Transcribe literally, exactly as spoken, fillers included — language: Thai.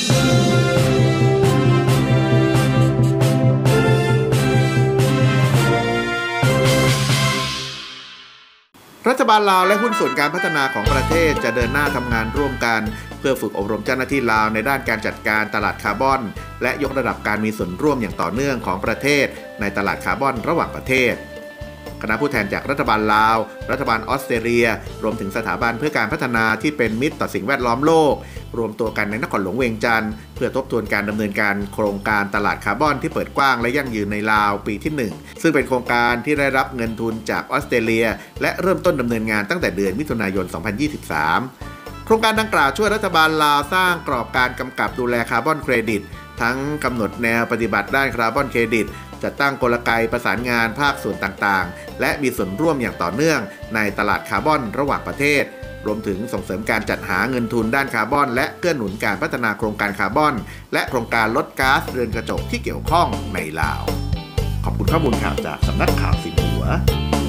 รัฐบาลลาวและหุ้นส่วนการพัฒนาของประเทศจะเดินหน้าทำงานร่วมกันเพื่อฝึกอบรมเจ้าหน้าที่ลาวในด้านการจัดการตลาดคาร์บอนและยกระดับการมีส่วนร่วมอย่างต่อเนื่องของประเทศในตลาดคาร์บอนระหว่างประเทศคณะผู้แทนจากรัฐบาลลาวรัฐบาลออสเตรเลียรวมถึงสถาบันเพื่อการพัฒนาที่เป็นมิตรต่อสิ่งแวดล้อมโลกรวมตัวกันในนครหลวงเวียงจันทร์เพื่อทบทวนการดำเนินการโครงการตลาดคาร์บอนที่เปิดกว้างและยั่งยืนในลาวปีที่หนึ่งซึ่งเป็นโครงการที่ได้รับเงินทุนจากออสเตรเลียและเริ่มต้นดำเนินงานตั้งแต่เดือนมิถุนายน สองพันยี่สิบสาม โครงการดังกล่าวช่วยรัฐบาลลาวสร้างกรอบการกำกับดูแลคาร์บอนเครดิตทั้งกำหนดแนวปฏิบัติด้านคาร์บอนเครดิตจัดตั้งกลไกประสานงานภาคส่วนต่างๆและมีส่วนร่วมอย่างต่อเนื่องในตลาดคาร์บอนระหว่างประเทศรวมถึงส่งเสริมการจัดหาเงินทุนด้านคาร์บอนและเกื้อหนุนการพัฒนาโครงการคาร์บอนและโครงการลดก๊าซเรือนกระจกที่เกี่ยวข้องในลาวขอบคุณข้อมูลข่าวจากสำนักข่าวสินหัว